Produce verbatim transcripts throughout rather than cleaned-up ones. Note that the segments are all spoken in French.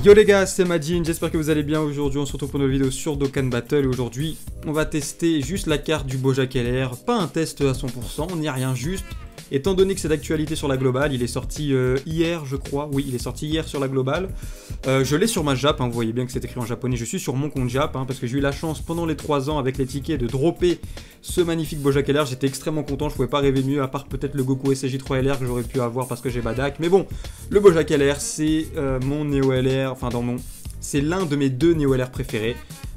Yo les gars, c'est Madine, j'espère que vous allez bien. Aujourd'hui on se retrouve pour une nouvelle vidéo sur Dokkan Battle. Et aujourd'hui on va tester juste la carte du Bojack L R. Pas un test à cent pour cent, on n'y a rien, juste étant donné que c'est d'actualité sur la globale. Il est sorti euh, hier je crois, oui il est sorti hier sur la globale. euh, Je l'ai sur ma Jap, hein, vous voyez bien que c'est écrit en japonais. Je suis sur mon compte Jap hein, parce que j'ai eu la chance pendant les trois ans avec les tickets de dropper ce magnifique Bojack L R. J'étais extrêmement content, je pouvais pas rêver mieux, à part peut-être le Goku S J trois L R que j'aurais pu avoir parce que j'ai Badak. Mais bon, le Bojack L R c'est euh, mon Neo L R, enfin dans mon... c'est l'un de mes deux Neo L R préférés.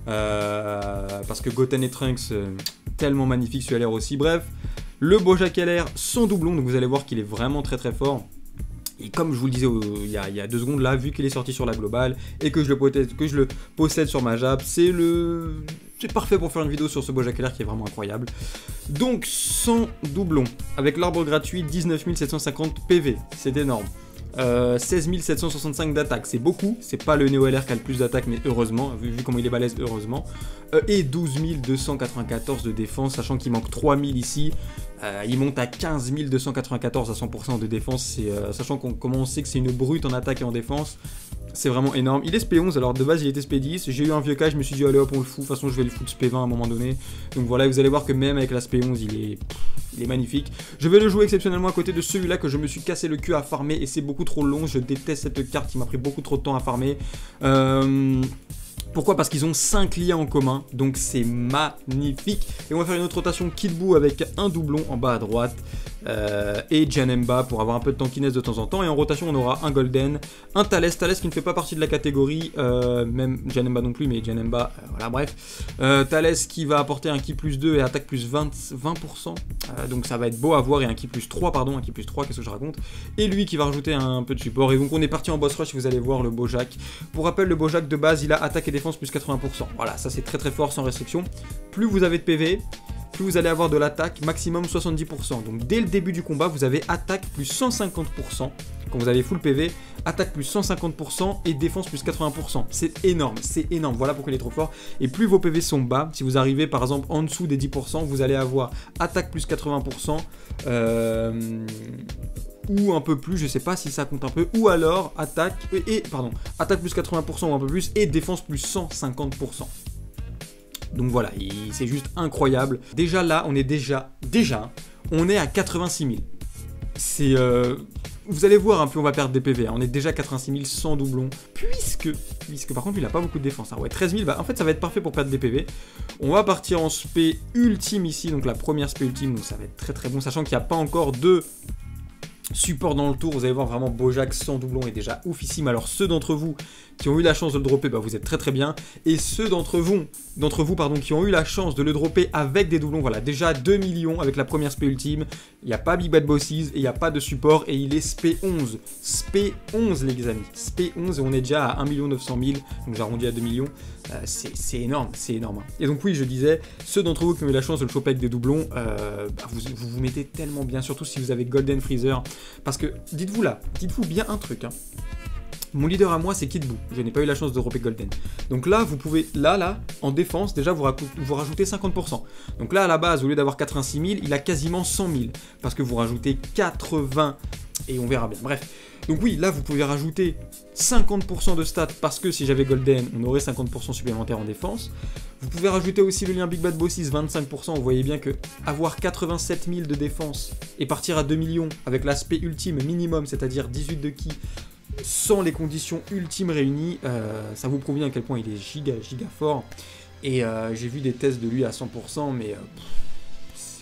Euh, parce que Goten et Trunks, euh, tellement magnifique ce L R aussi. Bref, le Bojack L R sans doublon, donc vous allez voir qu'il est vraiment très très fort. Et comme je vous le disais euh, il, y a, il y a deux secondes là, vu qu'il est sorti sur la globale et que je le possède, que je le possède sur ma Jap, c'est le... c'est parfait pour faire une vidéo sur ce Bojack L R qui est vraiment incroyable. Donc sans doublon, avec l'arbre gratuit, dix-neuf mille sept cent cinquante P V, c'est énorme. Euh, seize mille sept cent soixante-cinq d'attaque, c'est beaucoup, c'est pas le Neo L R qui a le plus d'attaque, mais heureusement, vu, vu comment il est balèze, heureusement. Euh, et douze mille deux cent quatre-vingt-quatorze de défense, sachant qu'il manque trois mille ici. Euh, il monte à quinze mille deux cent quatre-vingt-quatorze à cent pour cent de défense, euh, sachant qu'on comment on sait que c'est une brute en attaque et en défense. C'est vraiment énorme. Il est S P onze, alors de base il était S P dix. J'ai eu un vieux cas, je me suis dit allez hop on le fout. De toute façon je vais le foutre S P vingt à un moment donné. Donc voilà, vous allez voir que même avec la S P onze il est, il est magnifique. Je vais le jouer exceptionnellement à côté de celui-là que je me suis cassé le cul à farmer. Et c'est beaucoup trop long, je déteste cette carte qui m'a pris beaucoup trop de temps à farmer. Euh... Pourquoi? Parce qu'ils ont cinq liens en commun, donc c'est magnifique. Et on va faire une autre rotation Kid Buu avec un doublon en bas à droite. Euh, et Janemba pour avoir un peu de tankiness de temps en temps. Et en rotation on aura un Golden, un Thales, Thales qui ne fait pas partie de la catégorie, euh, même Janemba non plus, mais Janemba, euh, voilà bref. Euh, Thales qui va apporter un ki plus deux et attaque plus vingt pour cent, euh, donc ça va être beau à voir, et un ki plus trois, pardon, un ki plus trois, qu'est-ce que je raconte. Et lui qui va rajouter un peu de support, et donc on est parti en boss rush, vous allez voir le Bojack. Pour rappel, le Bojack de base il a attaque et défense plus quatre-vingts pour cent, voilà, ça c'est très très fort sans restriction. Plus vous avez de P V, plus vous allez avoir de l'attaque, maximum soixante-dix pour cent. Donc dès le début du combat, vous avez attaque plus cent cinquante pour cent. Quand vous avez full P V, attaque plus cent cinquante pour cent et défense plus quatre-vingts pour cent. C'est énorme, c'est énorme. Voilà pourquoi il est trop fort. Et plus vos P V sont bas, si vous arrivez par exemple en dessous des dix pour cent, vous allez avoir attaque plus quatre-vingts pour cent. Euh... ou un peu plus, je sais pas si ça compte un peu, ou alors attaque, et, et pardon, attaque plus quatre-vingts pour cent ou un peu plus, et défense plus cent cinquante pour cent. Donc voilà, c'est juste incroyable. Déjà là, on est déjà, déjà, on est à quatre-vingt-six mille. C'est, euh, vous allez voir, hein, plus on va perdre des P V, hein, on est déjà à quatre-vingt-six mille sans doublon, puisque, puisque par contre, il a pas beaucoup de défense. Ah ouais, treize mille, bah, en fait, ça va être parfait pour perdre des P V. On va partir en S P ultime ici, donc la première S P ultime, donc ça va être très très bon, sachant qu'il n'y a pas encore de support dans le tour. Vous allez voir vraiment Bojack sans doublon est déjà oufissime. Alors ceux d'entre vous qui ont eu la chance de le dropper, bah vous êtes très très bien. Et ceux d'entre vous, d'entre vous pardon, qui ont eu la chance de le dropper avec des doublons, voilà, déjà deux millions avec la première S P ultime. Il n'y a pas Big Bad Bosses et il n'y a pas de support et il est S P onze. S P onze les amis, S P onze et on est déjà à un million neuf cent mille, donc j'arrondis à deux millions. Euh, c'est énorme, c'est énorme. Et donc oui, je disais, ceux d'entre vous qui ont eu la chance de le choper avec des doublons, euh, bah, vous, vous vous mettez tellement bien, surtout si vous avez Golden Freezer. Parce que, dites-vous là, dites-vous bien un truc, hein. Mon leader à moi, c'est Kid Buu. Je n'ai pas eu la chance de dropper Golden. Donc là, vous pouvez, là, là, en défense, déjà, vous, vous rajoutez cinquante pour cent. Donc là, à la base, au lieu d'avoir quatre-vingt-six mille, il a quasiment cent mille. Parce que vous rajoutez quatre-vingts, et on verra bien. Bref. Donc oui, là, vous pouvez rajouter cinquante pour cent de stats, parce que si j'avais Golden, on aurait cinquante pour cent supplémentaire en défense. Vous pouvez rajouter aussi le lien Big Bad Bosses, vingt-cinq pour cent. Vous voyez bien que avoir quatre-vingt-sept mille de défense et partir à deux millions avec l'aspect ultime minimum, c'est-à-dire dix-huit de ki, sans les conditions ultimes réunies, euh, ça vous prouve bien à quel point il est giga giga fort. Et euh, j'ai vu des tests de lui à cent pour cent, mais... Euh, pff,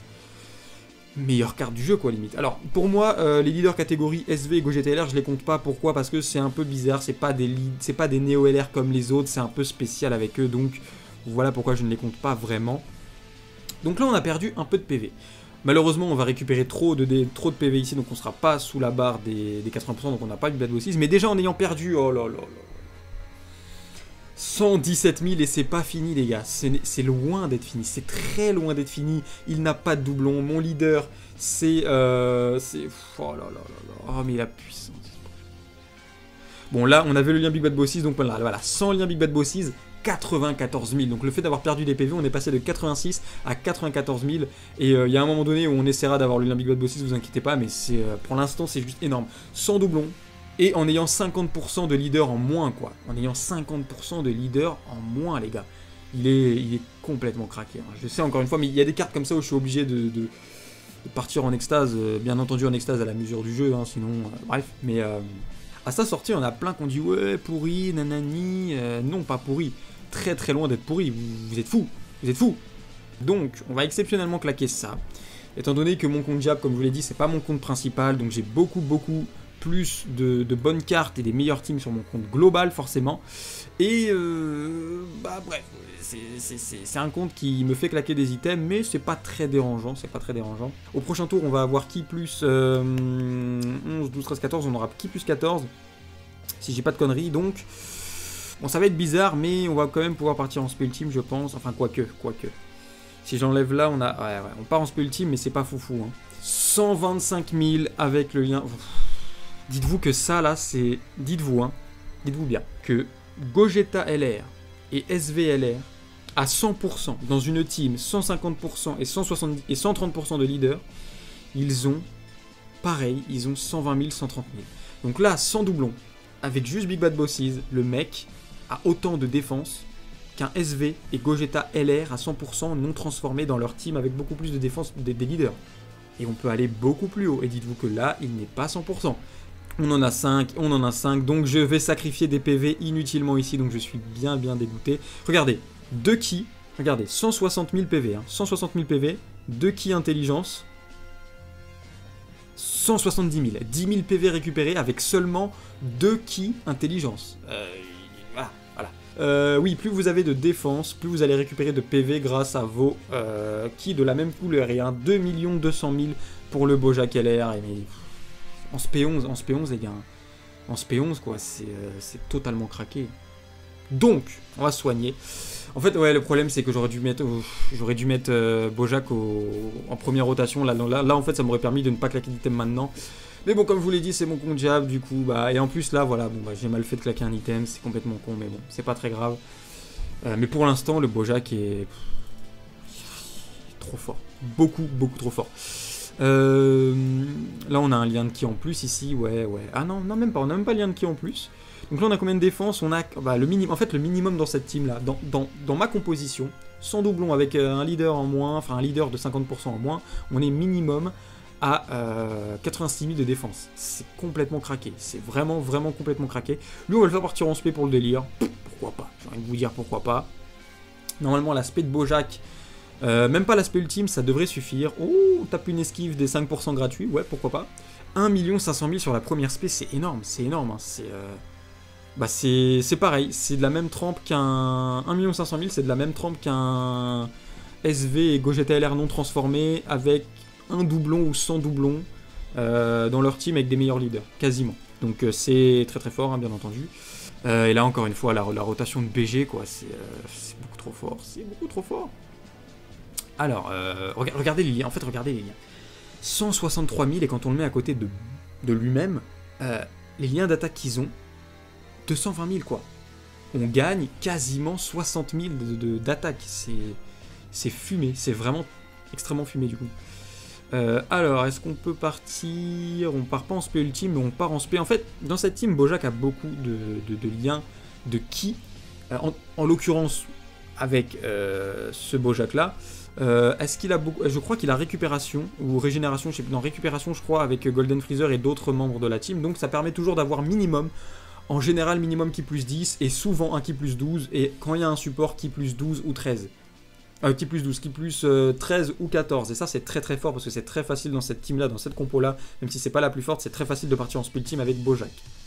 meilleure carte du jeu quoi limite. Alors pour moi euh, les leaders catégorie S V et Gogeta L R je les compte pas. Pourquoi? Parce que c'est un peu bizarre, c'est pas des c'est pas des Neo L R comme les autres, c'est un peu spécial avec eux, donc voilà pourquoi je ne les compte pas vraiment. Donc là on a perdu un peu de P V. Malheureusement on va récupérer trop de, des, trop de P V ici, donc on sera pas sous la barre des, des quatre-vingts pour cent, donc on n'a pas du Bad Bosses, mais déjà en ayant perdu, oh là là là, cent dix-sept mille et c'est pas fini les gars, c'est loin d'être fini, c'est très loin d'être fini. Il n'a pas de doublon, mon leader c'est... Euh, oh là là là là, oh mais la puissance. Bon là on avait le lien Big Bad Bosses, donc voilà, voilà, sans lien Big Bad Bosses, quatre-vingt-quatorze mille. Donc le fait d'avoir perdu des P V, on est passé de quatre-vingt-six à quatre-vingt-quatorze mille. Et il euh, y a un moment donné où on essaiera d'avoir le lien Big Bad Bosses, vous inquiétez pas, mais c'est euh, pour l'instant c'est juste énorme. Sans doublon, Et en ayant cinquante pour cent de leader en moins, quoi. En ayant cinquante pour cent de leader en moins, les gars. Il est, il est complètement craqué. Hein. Je sais encore une fois, mais il y a des cartes comme ça où je suis obligé de, de, de partir en extase. Euh, bien entendu en extase à la mesure du jeu, hein, sinon... Euh, bref, mais... Euh, à sa sortie, on a plein qui ont dit « Ouais, pourri, nanani... Euh, » Non, pas pourri. Très très loin d'être pourri. Vous, vous êtes fous. Vous êtes fous. Donc, on va exceptionnellement claquer ça. Étant donné que mon compte Jab, comme je vous l'ai dit, c'est pas mon compte principal, donc j'ai beaucoup, beaucoup... plus de, de bonnes cartes et des meilleurs teams sur mon compte global forcément, et euh, bah bref, c'est un compte qui me fait claquer des items, mais c'est pas très dérangeant, c'est pas très dérangeant. Au prochain tour on va avoir qui plus euh, onze, douze, treize, quatorze, on aura qui plus quatorze, si j'ai pas de conneries, donc bon ça va être bizarre, mais on va quand même pouvoir partir en spell team je pense, enfin quoique, quoique. Si j'enlève là, on a, ouais, ouais, on part en spell team, mais c'est pas foufou, hein. cent vingt-cinq mille avec le lien... Dites-vous que ça, là, c'est... Dites-vous, hein, dites-vous bien, que Gogeta L R et S V L R, à cent pour cent, dans une team, cent cinquante pour cent et, cent soixante-dix et cent trente pour cent de leader, ils ont, pareil, ils ont cent vingt mille, cent trente mille. Donc là, sans doublon, avec juste Big Bad Bosses, le mec a autant de défense qu'un S V et Gogeta L R à cent pour cent non transformés dans leur team avec beaucoup plus de défense des, des leaders. Et on peut aller beaucoup plus haut. Et dites-vous que là, il n'est pas cent pour cent. On en a cinq, on en a cinq, donc je vais sacrifier des P V inutilement ici, donc je suis bien bien dégoûté. Regardez, deux ki, regardez, cent soixante mille P V, hein, cent soixante mille P V, deux ki intelligence, cent soixante-dix mille, dix mille P V récupérés avec seulement deux ki intelligence. Euh, voilà, voilà. Euh, oui, plus vous avez de défense, plus vous allez récupérer de P V grâce à vos euh, ki de la même couleur. Et un deux millions deux cent mille pour le Bojack L R, et mais... En S P onze, en S P onze, les gars. En S P onze, quoi, c'est euh, totalement craqué. Donc, on va se soigner. En fait, ouais, le problème, c'est que j'aurais dû mettre, euh, j'aurais dû mettre euh, Bojack au, en première rotation. Là, là, là, en fait, ça m'aurait permis de ne pas claquer d'item maintenant. Mais bon, comme je vous l'ai dit, c'est mon compte Jab, du coup, bah... Et en plus, là, voilà, bon, bah, j'ai mal fait de claquer un item, c'est complètement con, mais bon, c'est pas très grave. Euh, mais pour l'instant, le Bojack est... trop fort. Beaucoup, beaucoup trop fort. Euh, là on a un lien de ki en plus ici, ouais, ouais. Ah non, non même pas, on a même pas lien de ki en plus. Donc là on a combien de défense? On a bah, le minimum, en fait le minimum dans cette team là, dans, dans, dans ma composition, sans doublon avec euh, un leader en moins, enfin un leader de cinquante pour cent en moins, on est minimum à euh, quatre-vingt-six mille de défense. C'est complètement craqué, c'est vraiment vraiment complètement craqué. Lui on va le faire partir en spé pour le délire, pourquoi pas, j'ai envie de vous dire pourquoi pas. Normalement l'aspect de Bojack, Euh, même pas l'aspect ultime, ça devrait suffire. Oh, on tape une esquive des cinq pour cent gratuits, ouais, pourquoi pas. un million cinq cent mille sur la première spé, c'est énorme, c'est énorme. Hein, c'est euh... bah c'est pareil, c'est de la même trempe qu'un... un million cinq cent mille, c'est de la même trempe qu'un S V et Gogeta L R non transformé avec un doublon ou sans doublon euh, dans leur team avec des meilleurs leaders, quasiment. Donc euh, c'est très très fort, hein, bien entendu. Euh, et là, encore une fois, la, la rotation de B G, quoi, c'est euh, beaucoup trop fort, c'est beaucoup trop fort. Alors, euh, regardez les liens, en fait, regardez les liens. cent soixante-trois mille, et quand on le met à côté de, de lui-même, euh, les liens d'attaque qu'ils ont, deux cent vingt mille, quoi. On gagne quasiment soixante mille d'attaque. C'est fumé, c'est vraiment extrêmement fumé, du coup. Euh, alors, est-ce qu'on peut partir? On part pas en spé ultime, mais on part en spé. En fait, dans cette team, Bojack a beaucoup de, de, de liens de ki. Euh, en en l'occurrence, avec euh, ce Bojack-là, Euh, est-ce qu'il a beaucoup... Je crois qu'il a récupération, ou régénération, je sais plus, non, récupération je crois, avec Golden Freezer et d'autres membres de la team, donc ça permet toujours d'avoir minimum, en général minimum ki plus dix, et souvent un ki plus douze, et quand il y a un support ki plus douze ou treize. Euh, ki plus douze, ki plus euh, treize ou quatorze, et ça c'est très très fort, parce que c'est très facile dans cette team là, dans cette compo là, même si c'est pas la plus forte, c'est très facile de partir en split team avec Bojack.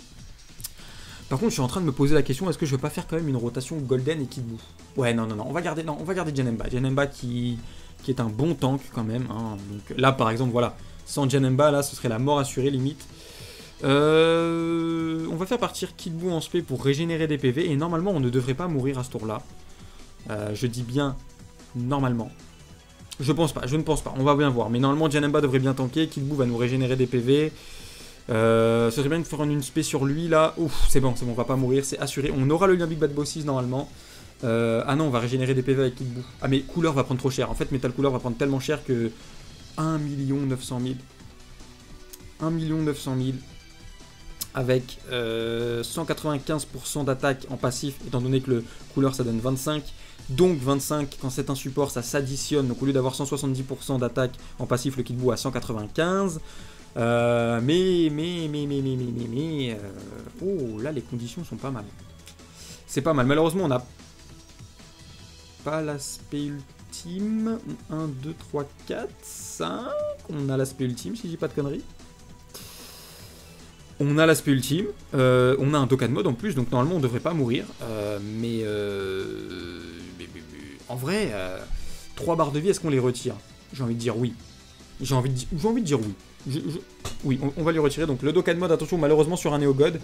Par contre, je suis en train de me poser la question, est-ce que je vais pas faire quand même une rotation Golden et Kid Buu? Ouais, non, non, non, on va garder, non, on va garder Janemba. Janemba qui, qui est un bon tank quand même. Hein. Donc, là, par exemple, voilà, sans Janemba, là, ce serait la mort assurée, limite. Euh, on va faire partir Kid Buu en spé pour régénérer des P V, et normalement, on ne devrait pas mourir à ce tour-là. Euh, je dis bien, normalement. Je pense pas, je ne pense pas, on va bien voir. Mais normalement, Janemba devrait bien tanker, Kid Buu va nous régénérer des P V. Euh, ce serait bien de faire une spé sur lui là. Ouf, c'est bon, c'est bon, on va pas mourir, c'est assuré. On aura le lien Big Bad Bosses normalement. Euh, ah non, on va régénérer des P V avec Kid Buu. Ah mais couleur va prendre trop cher. En fait, Metal Couleur va prendre tellement cher que un million neuf cent mille. un million neuf cent mille. avec euh, cent quatre-vingt-quinze pour cent d'attaque en passif, étant donné que le couleur ça donne vingt-cinq. Donc vingt-cinq, quand c'est un support, ça s'additionne. Donc au lieu d'avoir cent soixante-dix pour cent d'attaque en passif, le Kid Buu a cent quatre-vingt-quinze. Euh, mais, mais, mais, mais, mais, mais, mais, mais... Euh, oh, là, les conditions sont pas mal. C'est pas mal. Malheureusement, on n'a pas l'aspect ultime. un, deux, trois, quatre, cinq. On a l'aspect ultime, si je dis pas de conneries. On a l'aspect ultime. Euh, on a un Dokkan Mode en plus, donc normalement, on devrait pas mourir. Euh, mais... Euh... En vrai, euh, trois barres de vie, est-ce qu'on les retire? J'ai envie de dire oui. J'ai envie, de... envie de dire oui. Je, je... Oui, on, on va les retirer. Donc le Dokkan Mode, attention, malheureusement sur un Néogod.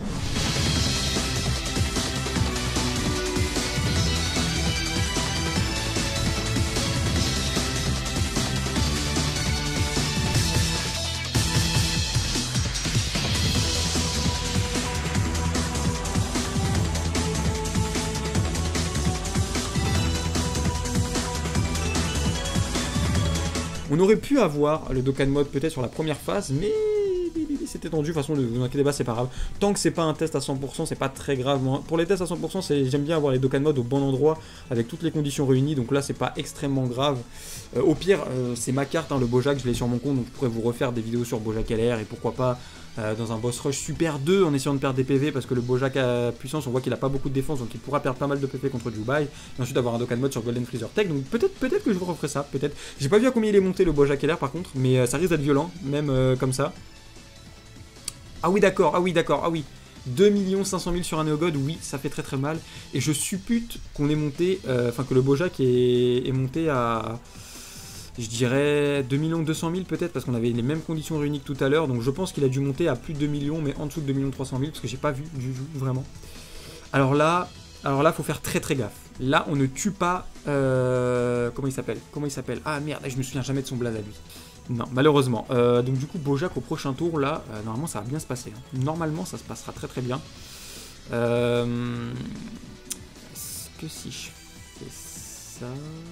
On aurait pu avoir le Dokkan Mode peut-être sur la première phase, mais c'était tendu. De toute façon, ne vous inquiétez pas, c'est pas grave. Tant que c'est pas un test à cent pour cent, c'est pas très grave. Pour les tests à cent pour cent, j'aime bien avoir les Dokkan Mode au bon endroit, avec toutes les conditions réunies. Donc là, c'est pas extrêmement grave. Euh, au pire, euh, c'est ma carte, hein, le Bojack, je l'ai sur mon compte, donc je pourrais vous refaire des vidéos sur Bojack L R et pourquoi pas euh, dans un boss rush super deux en essayant de perdre des P V, parce que le Bojack à puissance, on voit qu'il a pas beaucoup de défense, donc il pourra perdre pas mal de P V contre Jubai, et ensuite avoir un Dokkan Mode sur Golden Freezer Tech. Donc peut-être peut-être que je vous referai ça, peut-être. J'ai pas vu à combien il est monté le Bojack L R par contre, mais euh, ça risque d'être violent, même euh, comme ça. Ah oui d'accord, ah oui d'accord, ah oui. deux millions cinq cent mille sur un Néogod, oui, ça fait très très mal. Et je suppute qu'on est monté, enfin euh, que le Bojack est, est monté à, je dirais, deux millions deux cent mille peut-être, parce qu'on avait les mêmes conditions réunies que tout à l'heure. Donc je pense qu'il a dû monter à plus de deux millions, mais en dessous de deux millions trois cent mille, parce que j'ai pas vu du tout, vraiment. Alors là, alors là, faut faire très très gaffe. Là, on ne tue pas, euh, comment il s'appelle Comment il s'appelle Ah merde, je me souviens jamais de son blaze à lui. Non, malheureusement. Euh, donc du coup, Bojack au prochain tour, là, euh, normalement ça va bien se passer. Hein. Normalement, ça se passera très très bien. Euh... Est-ce que si je fais ça...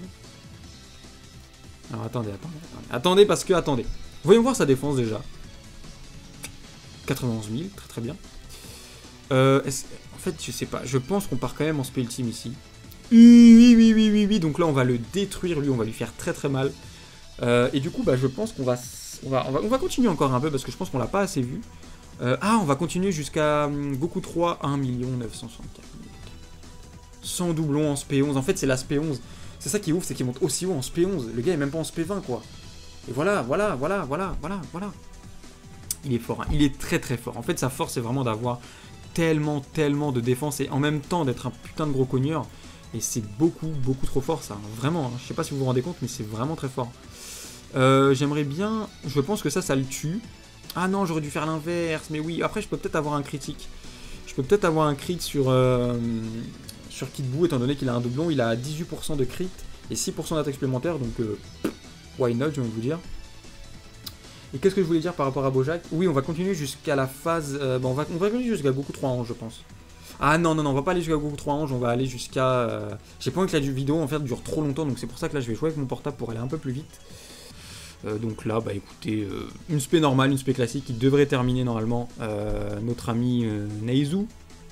Alors attendez, attendez, attendez. Attendez parce que, attendez. Voyons voir sa défense déjà. quatre-vingt-onze mille, très très bien. Euh, en fait, je sais pas. Je pense qu'on part quand même en spell team ici. Oui, oui, oui, oui, oui. Donc là, on va le détruire, lui. On va lui faire très très mal. Euh, et du coup, bah, je pense qu'on va, on va, on va, on va continuer encore un peu parce que je pense qu'on l'a pas assez vu. Euh, ah, on va continuer jusqu'à um, Goku trois, un million neuf cent soixante-quatre mille. Sans doublon en S P onze. En fait, c'est la S P onze. C'est ça qui est ouf, c'est qu'il monte aussi haut en S P onze. Le gars est même pas en S P vingt, quoi. Et voilà, voilà, voilà, voilà, voilà, voilà. Il est fort, hein. Il est très très fort. En fait, sa force, c'est vraiment d'avoir tellement, tellement de défense et en même temps d'être un putain de gros cogneur. Et c'est beaucoup, beaucoup trop fort, ça. Vraiment, hein. Je sais pas si vous vous rendez compte, mais c'est vraiment très fort. Euh, J'aimerais bien... Je pense que ça, ça le tue. Ah non, j'aurais dû faire l'inverse. Mais oui, après, je peux peut-être avoir un critique. Je peux peut-être avoir un crit sur, euh, sur Kid Buu, étant donné qu'il a un doublon. Il a dix-huit pour cent de crit et six pour cent d'attaque supplémentaire. Donc, euh, why not, j'ai envie de vous dire. Et qu'est-ce que je voulais dire par rapport à Bojack? Oui, on va continuer jusqu'à la phase... Euh, bon, on va, on va continuer jusqu'à Goku trois Anges, je pense. Ah non, non, non, on va pas aller jusqu'à Goku trois Anges. On va aller jusqu'à... Euh... J'ai pas envie que la vidéo, en fait, dure trop longtemps. Donc, c'est pour ça que là, je vais jouer avec mon portable pour aller un peu plus vite. Euh, donc là, bah écoutez, euh, une spé normale, une spé classique qui devrait terminer normalement euh, notre ami euh, Neizu.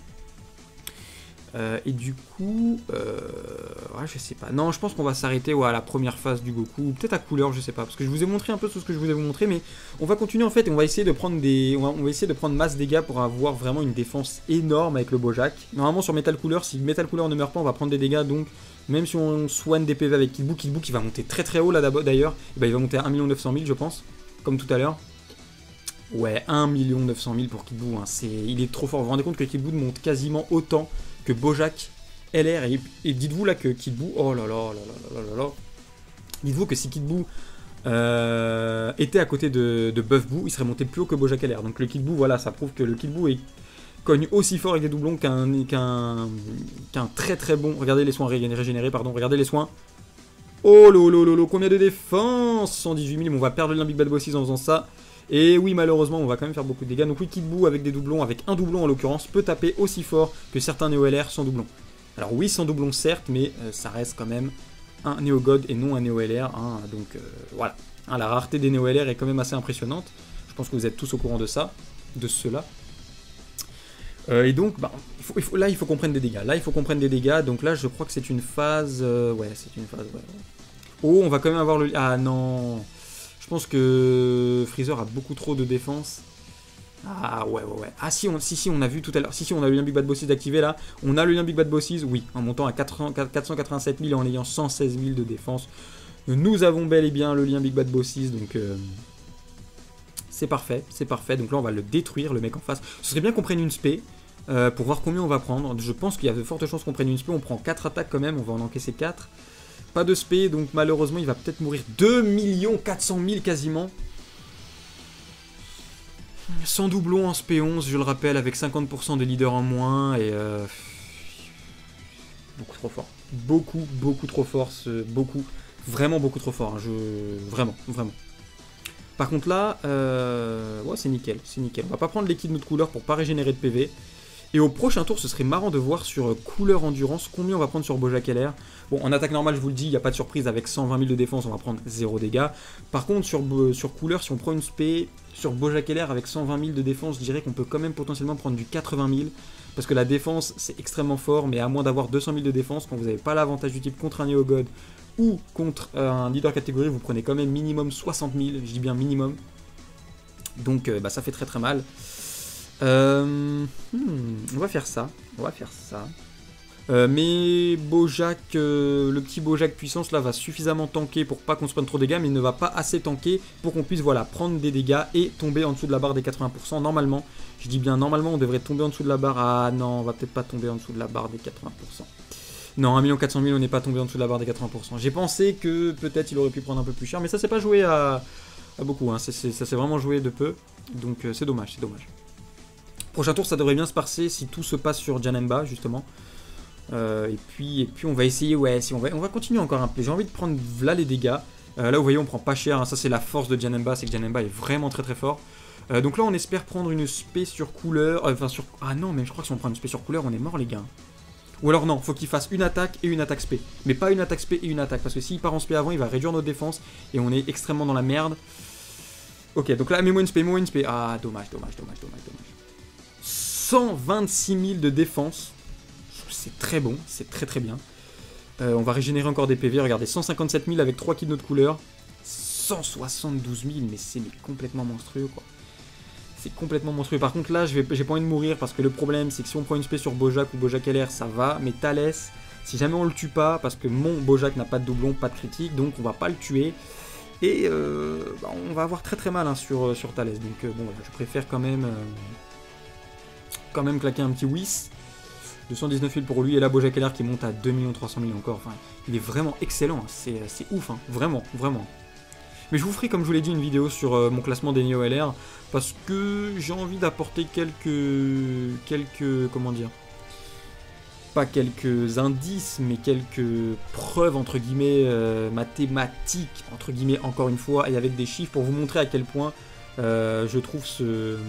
Euh, et du coup, euh, ouais, je sais pas. Non, je pense qu'on va s'arrêter ouais, à la première phase du Goku, peut-être à couleur, je sais pas, parce que je vous ai montré un peu tout ce que je vous ai montré, mais on va continuer en fait et on va essayer de prendre des, on va, on va essayer de prendre masse dégâts pour avoir vraiment une défense énorme avec le Bojack. Normalement sur Metal Cooler, si Metal Cooler ne meurt pas, on va prendre des dégâts donc. Même si on soigne des P V avec Kid Buu, Kid Buu qui va monter très très haut là d'ailleurs, bah, il va monter à un million neuf cent mille je pense, comme tout à l'heure. Ouais, un million neuf cent mille pour Kid Buu, hein, il est trop fort. Vous vous rendez compte que Kid Buu monte quasiment autant que Bojack L R, et, et dites-vous là que Kid Buu, oh là là là là là là là, dites-vous que si Kid Buu euh, était à côté de, de Buff Buu, il serait monté plus haut que Bojack L R. Donc le Kid Buu, voilà, ça prouve que le Kid Buu est cogne aussi fort avec des doublons qu'un qu'un qu'un très très bon. Regardez les soins régénérés, pardon, regardez les soins. Oh lolo lolo, combien de défense? cent dix-huit mille, on va perdre le Limbic Bad Bosses en faisant ça. Et oui, malheureusement, on va quand même faire beaucoup de dégâts. Donc oui, Kid Buu avec des doublons, avec un doublon en l'occurrence, peut taper aussi fort que certains Néo L R sans doublon. Alors oui, sans doublon certes, mais euh, ça reste quand même un Néo God et non un Néo L R. Hein, donc euh, voilà, hein, la rareté des Néo L R est quand même assez impressionnante. Je pense que vous êtes tous au courant de ça, de cela. Euh, et donc, bah, il faut, il faut, là, il faut qu'on prenne des dégâts. Là, il faut qu'on prenne des dégâts. Donc là, je crois que c'est une phase... Euh, ouais, c'est une phase... Ouais. Oh, on va quand même avoir le... Ah non. Je pense que Freezer a beaucoup trop de défense. Ah ouais, ouais, ouais. Ah si, on, si, si, on a vu tout à l'heure. Si, si, on a le lien Big Bad Bosses d'activer là. On a le lien Big Bad Bosses, oui. En montant à quatre cents, quatre cent quatre-vingt-sept mille et en ayant cent seize mille de défense. Nous avons bel et bien le lien Big Bad Bosses. Donc... Euh... C'est parfait, c'est parfait. Donc là, on va le détruire, le mec en face. Ce serait bien qu'on prenne une spé euh, pour voir combien on va prendre. Je pense qu'il y a de fortes chances qu'on prenne une spé. On prend quatre attaques quand même, on va en encaisser quatre. Pas de spé, donc malheureusement, il va peut-être mourir. deux millions quatre cent mille quasiment. Sans doublon en spé onze, je le rappelle, avec cinquante pour cent des leaders en moins. Et euh... beaucoup trop fort. Beaucoup, beaucoup trop fort. Ce... Beaucoup, vraiment beaucoup trop fort. Hein. Je... Vraiment, vraiment. Par contre là, euh... ouais, c'est nickel, c'est nickel. On va pas prendre l'équipe de notre couleur pour pas régénérer de P V. Et au prochain tour, ce serait marrant de voir sur couleur endurance combien on va prendre sur Bojack L R. Bon, en attaque normale, je vous le dis, il n'y a pas de surprise, avec cent vingt mille de défense, on va prendre zéro dégâts. Par contre, sur, sur couleur, si on prend une spé, sur Bojack L R avec cent vingt mille de défense, je dirais qu'on peut quand même potentiellement prendre du quatre-vingt mille. Parce que la défense, c'est extrêmement fort, mais à moins d'avoir deux cent mille de défense, quand vous n'avez pas l'avantage du type contre un Neogod ou contre euh, un leader catégorie, vous prenez quand même minimum soixante mille, je dis bien minimum. Donc euh, bah, ça fait très très mal. Euh, hmm, on va faire ça, on va faire ça. Euh, mais Bojack, euh, le petit Bojack puissance là va suffisamment tanker pour pas qu'on se prenne trop de dégâts, mais il ne va pas assez tanker pour qu'on puisse voilà, prendre des dégâts et tomber en dessous de la barre des quatre-vingts pour cent. Normalement, je dis bien normalement, on devrait tomber en dessous de la barre. Ah non, on va peut-être pas tomber en dessous de la barre des quatre-vingts pour cent. Non, un million quatre cent mille, on n'est pas tombé en dessous de la barre des quatre-vingts pour cent. J'ai pensé que peut-être il aurait pu prendre un peu plus cher, mais ça s'est pas joué à, à beaucoup, hein. Ça s'est vraiment joué de peu, donc euh, c'est dommage, c'est dommage. Prochain tour, ça devrait bien se passer si tout se passe sur Janemba, justement. Euh, et, puis, et puis on va essayer, ouais, si on va, on va continuer encore un peu. J'ai envie de prendre là les dégâts. Euh, là, vous voyez, on prend pas cher, hein. Ça c'est la force de Janemba, c'est que Janemba est vraiment très très fort. Euh, donc là, on espère prendre une spé sur couleur, euh, enfin sur... Ah non, mais je crois que si on prend une spé sur couleur, on est mort les gars. Ou alors non, faut qu'il fasse une attaque et une attaque spé. Mais pas une attaque spé et une attaque. Parce que s'il part en spé avant, il va réduire notre défense. Et on est extrêmement dans la merde. Ok, donc là, mets-moi une spé, mets-moi une spé. Ah, dommage, dommage, dommage, dommage, dommage. cent vingt-six mille de défense. C'est très bon, c'est très très bien. Euh, on va régénérer encore des P V. Regardez, cent cinquante-sept mille avec trois kills de notre couleur. cent soixante-douze mille, mais c'est complètement monstrueux quoi. C'est complètement monstrueux. Par contre là, j'ai pas envie de mourir parce que le problème c'est que si on prend une spé sur Bojack ou Bojack L R, ça va. Mais Thalès, si jamais on le tue pas, parce que mon Bojack n'a pas de doublon, pas de critique, donc on va pas le tuer. Et euh, bah, on va avoir très très mal hein, sur, sur Thalès. Donc euh, bon, voilà, je préfère quand même, euh, quand même claquer un petit whiz. deux cent dix-neuf mille pour lui. Et là, Bojack L R qui monte à deux millions trois cent mille encore. Enfin, il est vraiment excellent. C'est ouf, hein, vraiment, vraiment. Mais je vous ferai, comme je vous l'ai dit, une vidéo sur euh, mon classement des Neo L R, parce que j'ai envie d'apporter quelques... quelques... comment dire, pas quelques indices, mais quelques preuves, entre guillemets, euh, mathématiques, entre guillemets, encore une fois, et avec des chiffres, pour vous montrer à quel point euh, je trouve ce...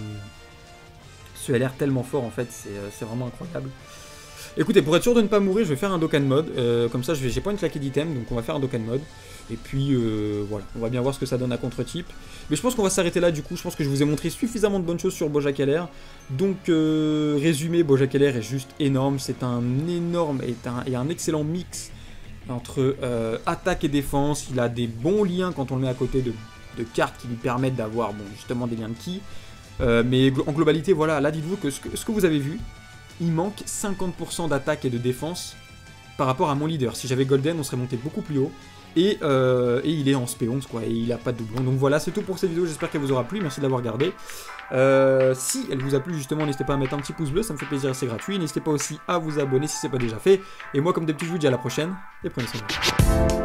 ce L R tellement fort, en fait, c'est vraiment incroyable. Écoutez, pour être sûr de ne pas mourir, je vais faire un Dokkan mode, euh, comme ça, j'ai pas une claquée d'item, donc on va faire un Dokkan mode. Et puis euh, voilà, on va bien voir ce que ça donne à contre-type. Mais je pense qu'on va s'arrêter là du coup, je pense que je vous ai montré suffisamment de bonnes choses sur Bojack L R. Donc euh, résumé, Bojack L R est juste énorme, c'est un énorme et un, et un excellent mix entre euh, attaque et défense. Il a des bons liens quand on le met à côté de, de cartes qui lui permettent d'avoir bon, justement des liens de ki. Euh, mais en globalité, voilà, là dites-vous que ce, que ce que vous avez vu, il manque cinquante pour cent d'attaque et de défense par rapport à mon leader. Si j'avais Golden, on serait monté beaucoup plus haut. Et, euh, et il est en spé onze quoi, et il a pas de doublon. Donc voilà, c'est tout pour cette vidéo, j'espère qu'elle vous aura plu, merci de l'avoir regardé. Euh, si elle vous a plu justement, n'hésitez pas à mettre un petit pouce bleu, ça me fait plaisir, c'est gratuit. N'hésitez pas aussi à vous abonner si c'est pas déjà fait. Et moi comme d'habitude, je vous dis à la prochaine, et prenez soin de vous.